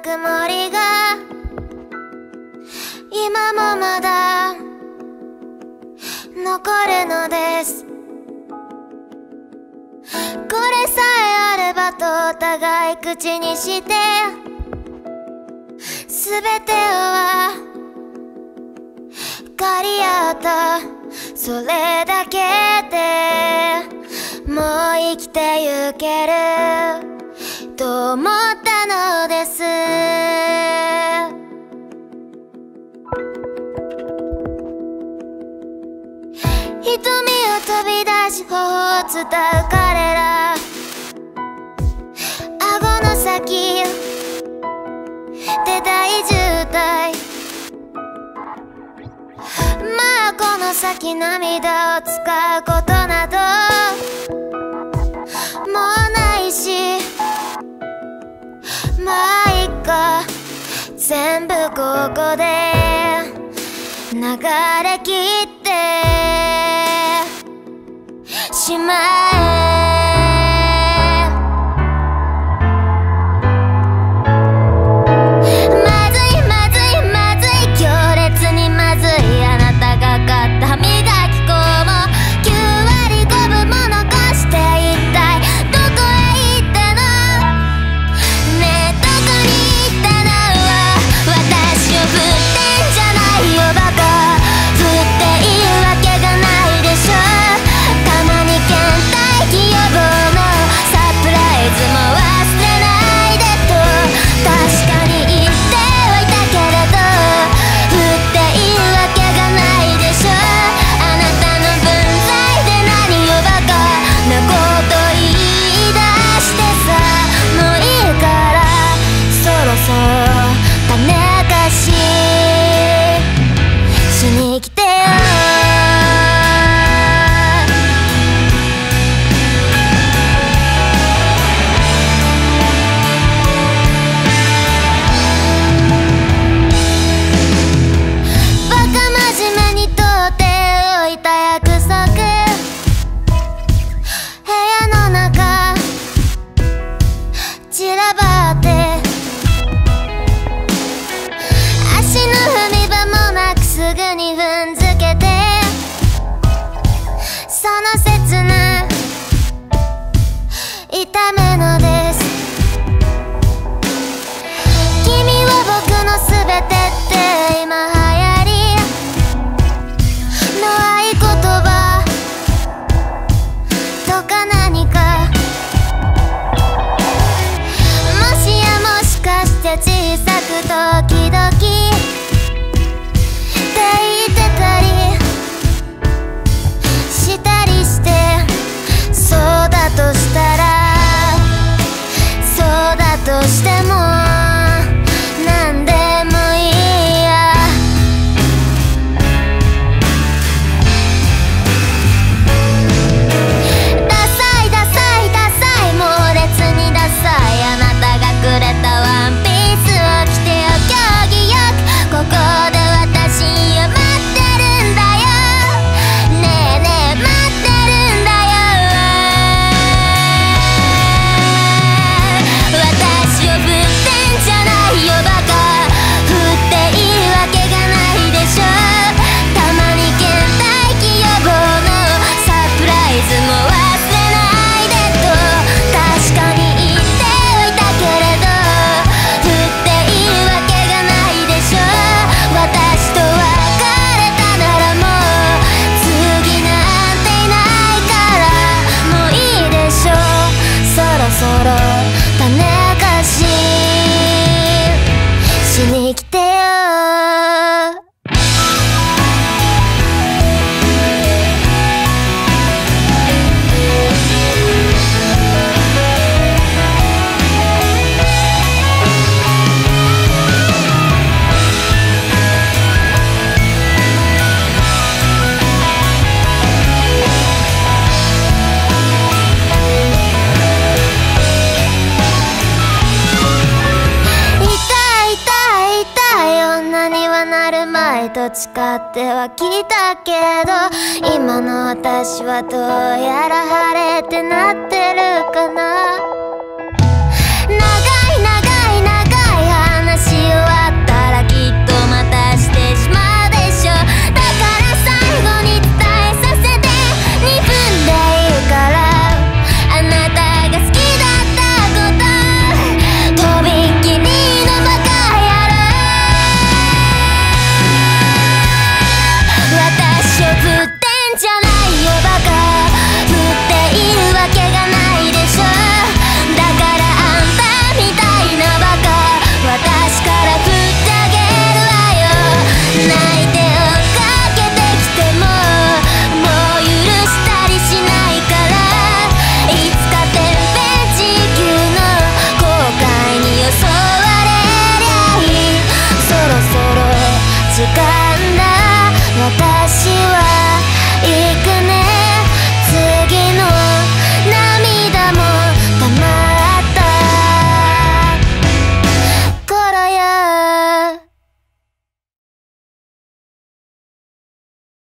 くもりが今もまだ残るのです。これさえあればとお互い口にして全ては借り合った、それだけでもう生きてゆけると思ったのです。瞳を飛び出し頬を伝う彼ら、顎の先で大渋滞。まあこの先涙を使うことなどもうないし、まあいっか、全部ここで流れ切ってしまえ。まずいまずいまずい、強烈にまずい、あなたが買った歯磨き粉も9割5分も残して一体どこへ行ったのねえ、どこに行ったの。私を振ってんじゃないよバカ、振っていいわけがないでしょ。たまに倦怠期予防のサプライズも忘れないでと確かに言ってはいたけれど、振っていいわけがないでしょ。あなたの分際で何をバカなこと言い出してさ。もういいからそろそろ種明かししに来てよ。バカ真面目にとっておいた約束、部屋の中散らばって足の踏み場もなくすぐに踏んづけて、その切な痛めのです。君は僕の全てって今流行りの合言葉とか何か、もしやもしかして小さく時々って言ってたりしたりして、そうだとしたらそうだとしても何でもいいや。ダサいダサいダサい、猛烈にダサい、あなたがくれたワンピースを着てよ競技よく、ここで私を待ってるんだよ。ねえねえ待ってるんだよ。私を振ってんじゃないよバカ、振っていいわけがないでしょ。たまに倦怠期予防のサプライズも忘れないでと確かに言っておいたけれど、振っていいわけがないでしょ。私と別れたならもう次なんていないからもういいでしょ。そろそろ種明かししに来てよ。痛い痛い痛い、女にはなるまいと誓ってはきたけど、今の私はどうやら晴れてなってるかな。